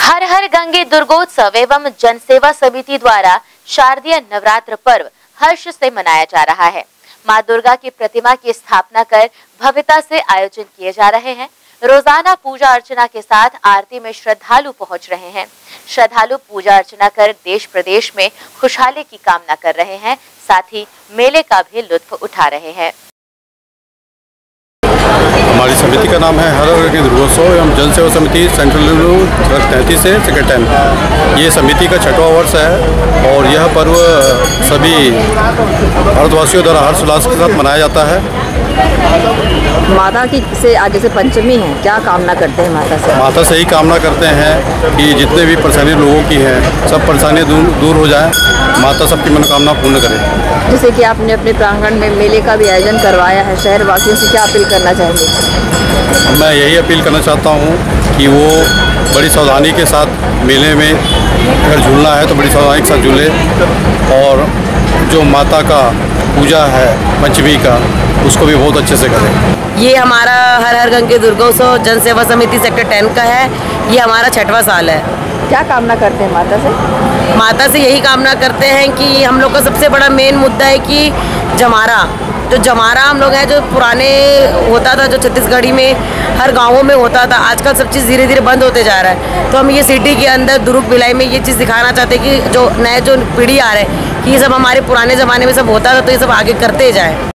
हर हर गंगे दुर्गोत्सव एवं जनसेवा समिति द्वारा शारदीय नवरात्र पर्व हर्ष से मनाया जा रहा है। मां दुर्गा की प्रतिमा की स्थापना कर भव्यता से आयोजन किए जा रहे हैं। रोजाना पूजा अर्चना के साथ आरती में श्रद्धालु पहुंच रहे हैं। श्रद्धालु पूजा अर्चना कर देश प्रदेश में खुशहाली की कामना कर रहे हैं, साथ ही मेले का भी लुत्फ उठा रहे हैं। हमारी समिति का नाम है हर हर गंगे दुर्गोत्सव एवं जन सेवा समिति सेंट्रल 33 से सेक्टर 10। ये समिति का 6वां वर्ष है और यह पर्व सभी भारतवासियों द्वारा हर्षोल्लास के साथ मनाया जाता है। माता की से आज जैसे पंचमी है, क्या कामना करते हैं माता से? माता से ही कामना करते हैं कि जितने भी परेशानी लोगों की हैं सब परेशानियाँ दूर हो जाएं, माता सबकी मनोकामना पूर्ण करे। जैसे कि आपने अपने प्रांगण में मेले का भी आयोजन करवाया है, शहर वासियों से क्या अपील करना चाहेंगे? मैं यही अपील करना चाहता हूँ कि वो बड़ी सावधानी के साथ मेले में अगर झूलना है तो बड़ी सावधानी के साथ झूले और जो माता का पूजा है पंचमी का उसको भी बहुत अच्छे से करें। ये हमारा हर हर गंगे दुर्गोत्सव जन सेवा समिति सेक्टर 10 का है। ये हमारा 6वां साल है। क्या कामना करते हैं माता से? माता से यही कामना करते हैं कि हम लोग का सबसे बड़ा मेन मुद्दा है कि जमारा हम लोग हैं जो पुराने होता था, जो छत्तीसगढ़ी में हर गांवों में होता था, आजकल सब चीज़ धीरे धीरे बंद होते जा रहा है। तो हम ये सिटी के अंदर दुर्ग भिलाई में ये चीज़ दिखाना चाहते हैं कि जो नए जो पीढ़ी आ रहे हैं कि ये सब हमारे पुराने ज़माने में सब होता था, तो ये सब आगे करते जाए।